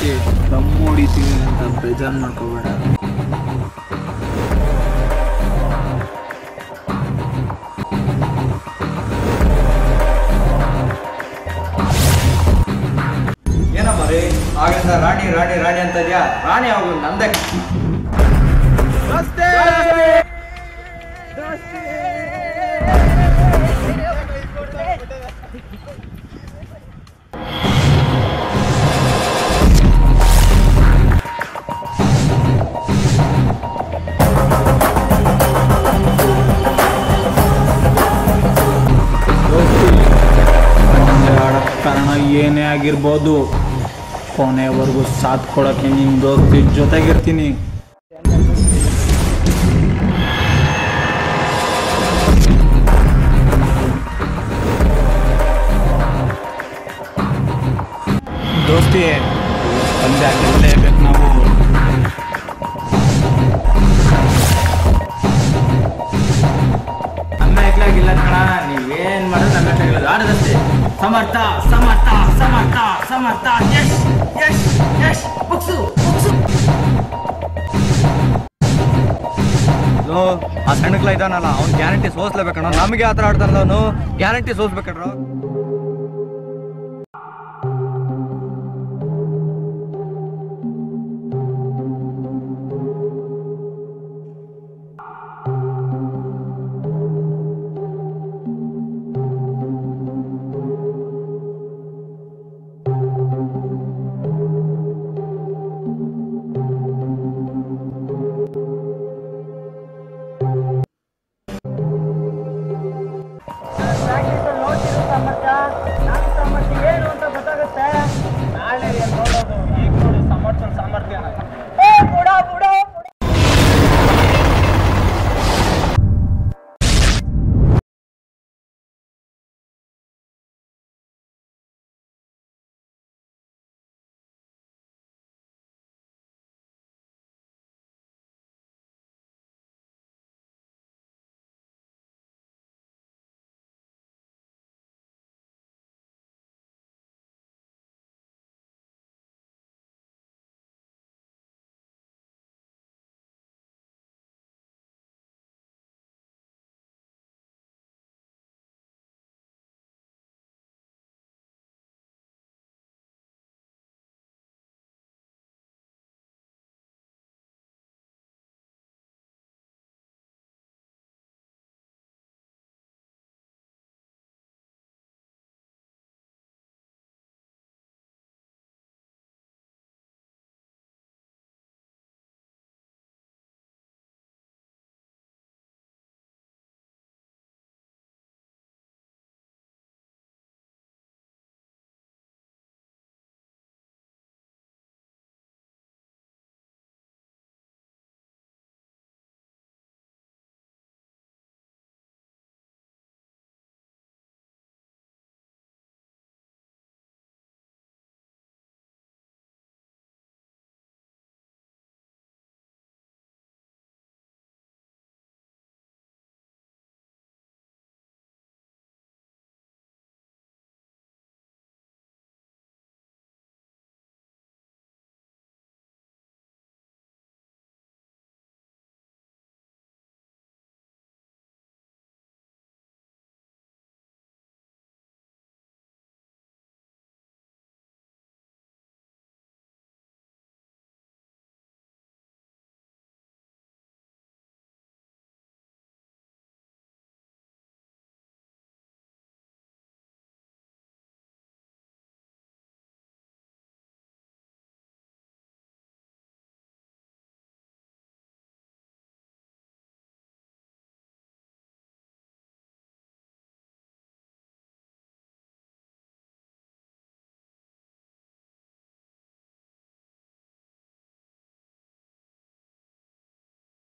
ದೋಸ್ತಿ ದಮ್ ಹೊಡಿತೀವಿ ಅಂತ ಬೇಜಾರು ಮಾಡ್ಕೋಬೇಡ. ಏನಮ್ಮ ರೀ ಆಗಿಂದ ರಾಣಿ ರಾಣಿ ರಾಣಿ ಅಂತ ಇದೆಯಾ? ರಾಣಿ ಅವರು ನಂದೇ. ಕಾರಣ ಏನೇ ಆಗಿರ್ಬೋದು, ಕೊನೆವರೆಗೂ ಸಾಥ್ ಕೊಡೋಕ್ಕೆ ನಿನ್ನ ದೋಸ್ತಿ ಜೊತೆಗಿರ್ತೀನಿ. ದೋಸ್ತಿ ಪಂದ್ಯ ಗೆಲ್ಲಲೇಬೇಕು ನಾವು. ನಮ್ಮ ಎಕ್ಲಾಗಿಲ್ಲ ಕಣ, ನೀವೇನ್ ಮಾಡೋದು ನಮ್ಮ ಎಕ್ಲಾಗಿಲ್ಲ. ಆಡದಷ್ಟೇ ಸಮರ್ಥ ಸಮರ್ಥ ಸಮರ್ಥ ಸಮರ್ಥ. Yash Yash Yash books books. ಆ ಸಣ್ಣಕ್ಲ ಇದ್ದಾನಲ್ಲ, ಅವ್ನು ಗ್ಯಾರಂಟಿ ಸೋಸ್ಲೇಬೇಕಣ್ಣ. ನಮಗೆ ಆ ಥರ ಆಡ್ತಾನಲ್ಲ, ಅವನು ಗ್ಯಾರಂಟಿ ಸೋಸ್ಬೇಕಣ್ಣ.